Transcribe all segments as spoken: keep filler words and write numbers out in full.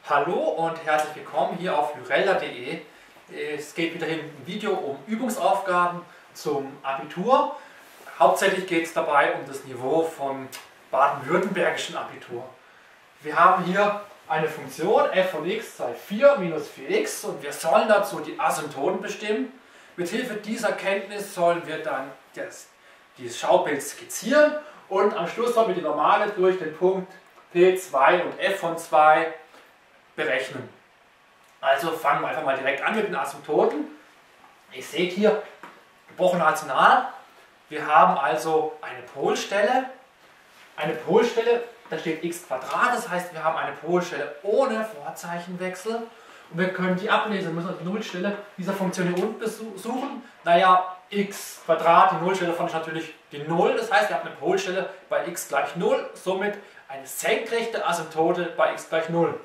Hallo und herzlich willkommen hier auf lyrella punkt de. Es geht wieder in ein Video um Übungsaufgaben zum Abitur. Hauptsächlich geht es dabei um das Niveau vom baden-württembergischen Abitur. Wir haben hier eine Funktion f von x sei vier minus vier x und wir sollen dazu die Asymptoten bestimmen. Mithilfe dieser Kenntnis sollen wir dann das, dieses Schaubild skizzieren und am Schluss sollen wir die Normale durch den Punkt p zwei und f von zwei berechnen. Also fangen wir einfach mal direkt an mit den Asymptoten. Ihr seht hier gebrochener Zahl. Wir haben also eine Polstelle. Eine Polstelle, da steht x Quadrat, das heißt wir haben eine Polstelle ohne Vorzeichenwechsel. Und wir können die ablesen, wir müssen die Nullstelle dieser Funktion hier unten suchen. Naja, x Quadrat, die Nullstelle davon ist natürlich die null, das heißt wir haben eine Polstelle bei x gleich null, somit eine senkrechte Asymptote bei x gleich null.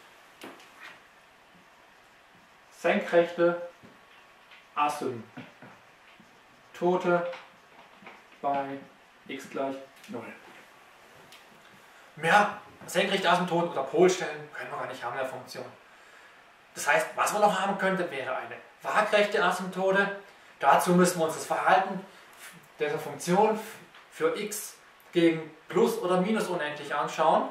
Senkrechte Asymptote bei x gleich null. Mehr senkrechte Asymptoten oder Polstellen können wir gar nicht haben in der Funktion. Das heißt, was man noch haben könnte, wäre eine waagrechte Asymptote. Dazu müssen wir uns das Verhalten dieser Funktion für x gegen plus oder minus unendlich anschauen.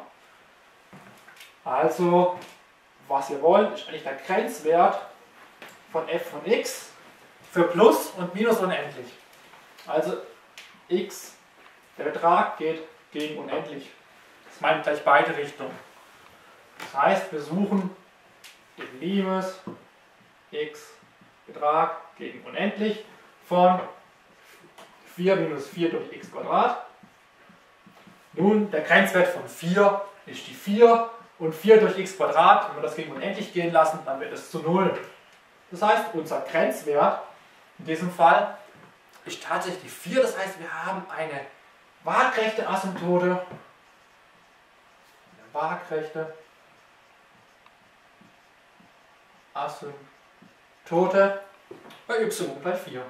Also, was wir wollen, ist eigentlich der Grenzwert von f von x für plus und minus unendlich. Also x, der Betrag geht gegen unendlich. Das meint gleich beide Richtungen. Das heißt, wir suchen den Limes x Betrag gegen unendlich von vier minus vier durch x Quadrat. Nun, der Grenzwert von vier ist die vier und vier durch x Quadrat, wenn wir das gegen unendlich gehen lassen, dann wird es zu null. Das heißt, unser Grenzwert in diesem Fall ist tatsächlich die vier, das heißt, wir haben eine waagrechte Asymptote, eine waagrechte Asymptote bei y gleich vier.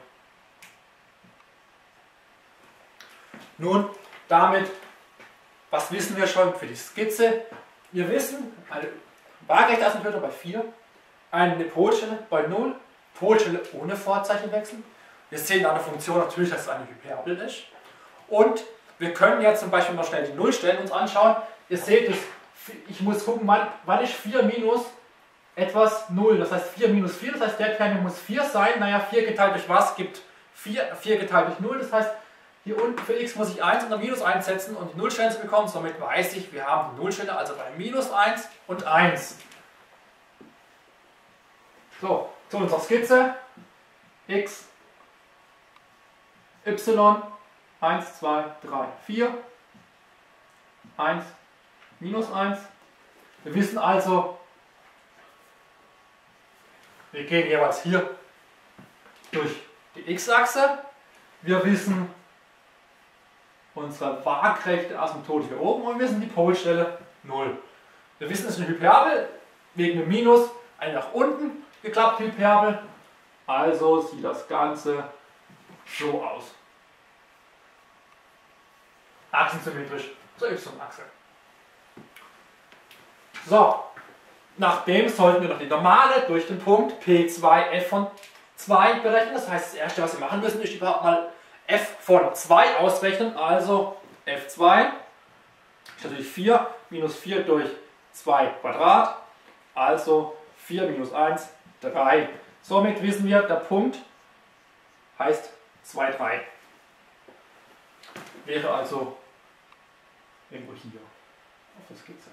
Nun, damit, was wissen wir schon für die Skizze? Wir wissen, eine waagrechte Asymptote bei vier, eine Polstelle bei null, Polstelle ohne Vorzeichenwechsel. Wir sehen an der Funktion natürlich, dass es eine Hyperbel ist. Und wir können jetzt zum Beispiel noch schnell die Nullstellen uns anschauen. Ihr seht, es, ich muss gucken, wann, wann ist vier minus etwas null. Das heißt vier minus vier, das heißt der Termin muss vier sein. Naja, vier geteilt durch was gibt vier, vier geteilt durch null. Das heißt, hier unten für x muss ich eins und dann minus eins setzen, um die Nullstellen zu bekommen. Somit weiß ich, wir haben die Nullstelle also bei minus eins und eins. So, zu unserer Skizze. X, y, eins, zwei, drei, vier, eins, minus eins. Wir wissen also, wir gehen jeweils hier durch die x-Achse. Wir wissen unsere waagrechte Asymptote hier oben und wir wissen die Polstelle null. Wir wissen, es ist eine Hyperbel, wegen dem Minus eine nach unten geklappte Hyperbel. Also sieht das Ganze so aus. Achsensymmetrisch zur y-Achse. So, nachdem sollten wir noch die Normale durch den Punkt p zwei f von zwei berechnen. Das heißt, das erste, was wir machen müssen, ist überhaupt mal f von zwei ausrechnen. Also f zwei ist natürlich vier minus vier durch zwei Quadrat. Also vier minus eins, drei. Somit wissen wir, der Punkt heißt zwei, drei. Wäre also irgendwo hier auf der Skizze.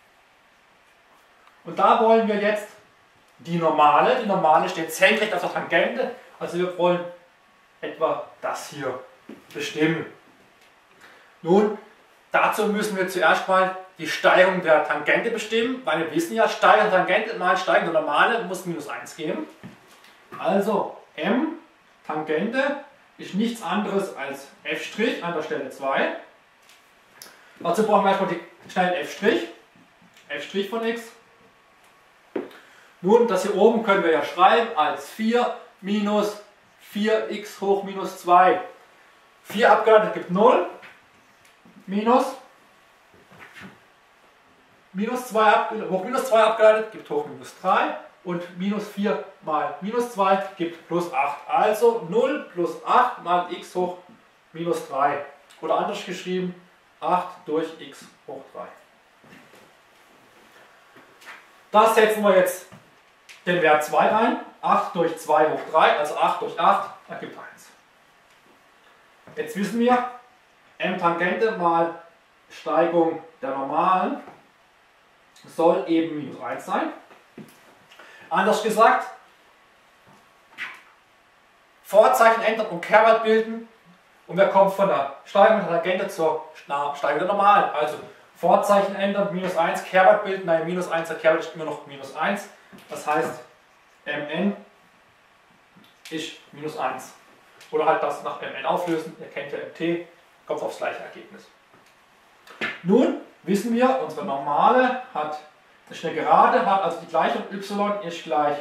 Und da wollen wir jetzt die Normale. Die Normale steht senkrecht auf der Tangente. Also wir wollen etwa das hier bestimmen. Nun, dazu müssen wir zuerst mal die Steigung der Tangente bestimmen, weil wir wissen ja, steigende Tangente mal steigende Normale muss minus eins geben. Also m, Tangente, ist nichts anderes als f' an der Stelle zwei. Dazu brauchen wir erstmal die schnell f', f' von x. Nun, das hier oben können wir ja schreiben als vier minus vier x hoch minus zwei. vier abgeleitet gibt null, minus minus zwei, hoch minus zwei abgeleitet gibt hoch minus drei und minus vier mal minus zwei gibt plus acht. Also null plus acht mal x hoch minus drei. Oder anders geschrieben, acht durch x hoch drei. Da setzen wir jetzt den Wert zwei ein. acht durch zwei hoch drei, also acht durch acht, ergibt eins. Jetzt wissen wir, m-Tangente mal Steigung der Normalen soll eben minus eins sein. Anders gesagt, Vorzeichen ändern und Kehrwert bilden und wir kommen von der Steigung der Tangente zur Steigung der Normalen. Also Vorzeichen ändern, minus eins, Kehrwert bilden, nein, minus eins, der Kehrwert ist immer noch minus eins. Das heißt, mn ist minus eins. Oder halt das nach mn auflösen, ihr kennt ja mt, kommt aufs gleiche Ergebnis. Nun wissen wir, unsere Normale hat, ist eine Gerade, hat also die Gleichung y ist gleich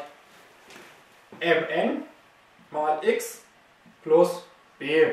mn mal x plus b.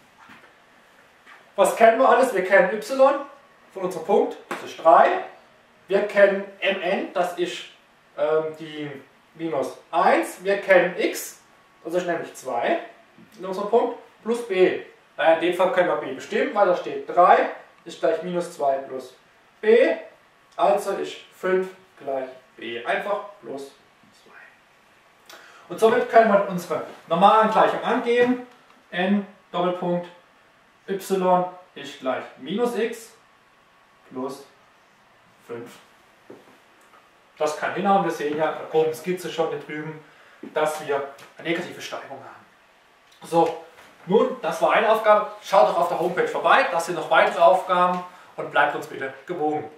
Was kennen wir alles? Wir kennen y von unserem Punkt, das ist drei. Wir kennen mn, das ist ähm, die minus eins. Wir kennen x, das ist nämlich zwei in unserem Punkt, plus b. Naja, in dem Fall können wir b bestimmen, weil da steht drei ist gleich minus zwei plus b, also ist fünf gleich b. Einfach plus zwei. Und somit können wir unsere normalen Gleichung angeben. N Doppelpunkt y ist gleich minus x plus fünf. Das kann hinhauen. Wir sehen ja oben Skizze schon hier drüben, dass wir eine negative Steigung haben. So, nun, das war eine Aufgabe. Schaut doch auf der Homepage vorbei, da sind noch weitere Aufgaben und bleibt uns bitte gewogen.